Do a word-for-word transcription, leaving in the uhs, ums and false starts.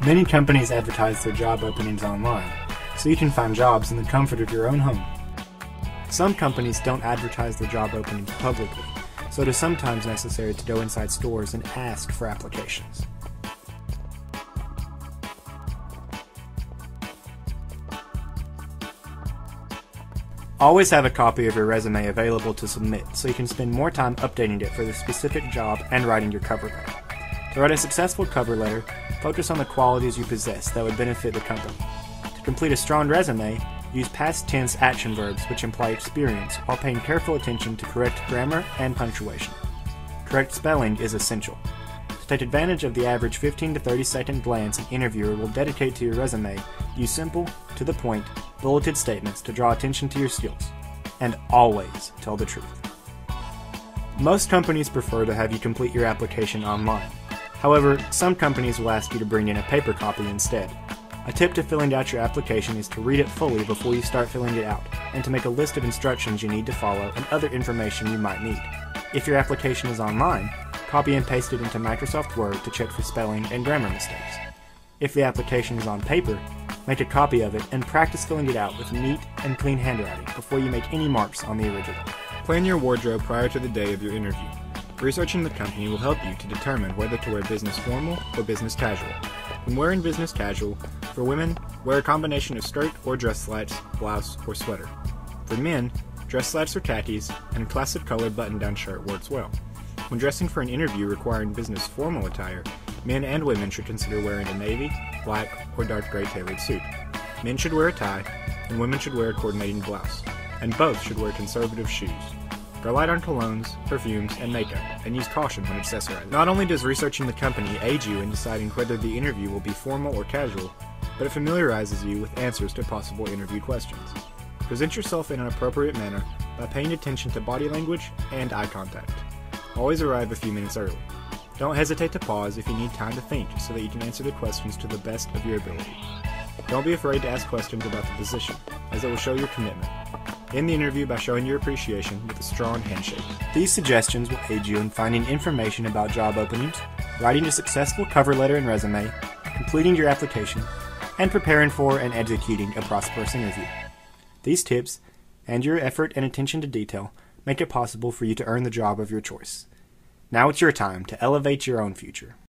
Many companies advertise their job openings online, so you can find jobs in the comfort of your own home. Some companies don't advertise their job openings publicly, so it is sometimes necessary to go inside stores and ask for applications. Always have a copy of your resume available to submit, so you can spend more time updating it for the specific job and writing your cover letter. To write a successful cover letter, focus on the qualities you possess that would benefit the company. To complete a strong resume, use past tense action verbs which imply experience while paying careful attention to correct grammar and punctuation. Correct spelling is essential. To take advantage of the average fifteen to thirty second glance an interviewer will dedicate to your resume, use simple, to the point, bulleted statements to draw attention to your skills. And always tell the truth. Most companies prefer to have you complete your application online. However, some companies will ask you to bring in a paper copy instead. A tip to filling out your application is to read it fully before you start filling it out, and to make a list of instructions you need to follow and other information you might need. If your application is online, copy and paste it into Microsoft Word to check for spelling and grammar mistakes. If the application is on paper, make a copy of it and practice filling it out with neat and clean handwriting before you make any marks on the original. Plan your wardrobe prior to the day of your interview. Researching the company will help you to determine whether to wear business formal or business casual. When wearing business casual, for women, wear a combination of skirt or dress slacks, blouse, or sweater. For men, dress slacks or khakis, and a classic color button-down shirt works well. When dressing for an interview requiring business formal attire, men and women should consider wearing a navy, black, or dark gray tailored suit. Men should wear a tie, and women should wear a coordinating blouse, and both should wear conservative shoes. Go light on colognes, perfumes, and makeup, and use caution when accessorizing. Not only does researching the company aid you in deciding whether the interview will be formal or casual, but it familiarizes you with answers to possible interview questions. Present yourself in an appropriate manner by paying attention to body language and eye contact. Always arrive a few minutes early. Don't hesitate to pause if you need time to think so that you can answer the questions to the best of your ability. Don't be afraid to ask questions about the position, as it will show your commitment. End the interview by showing your appreciation with a strong handshake. These suggestions will aid you in finding information about job openings, writing a successful cover letter and resume, completing your application, and preparing for and executing a prosperous interview. These tips, and your effort and attention to detail, make it possible for you to earn the job of your choice. Now it's your time to elevate your own future.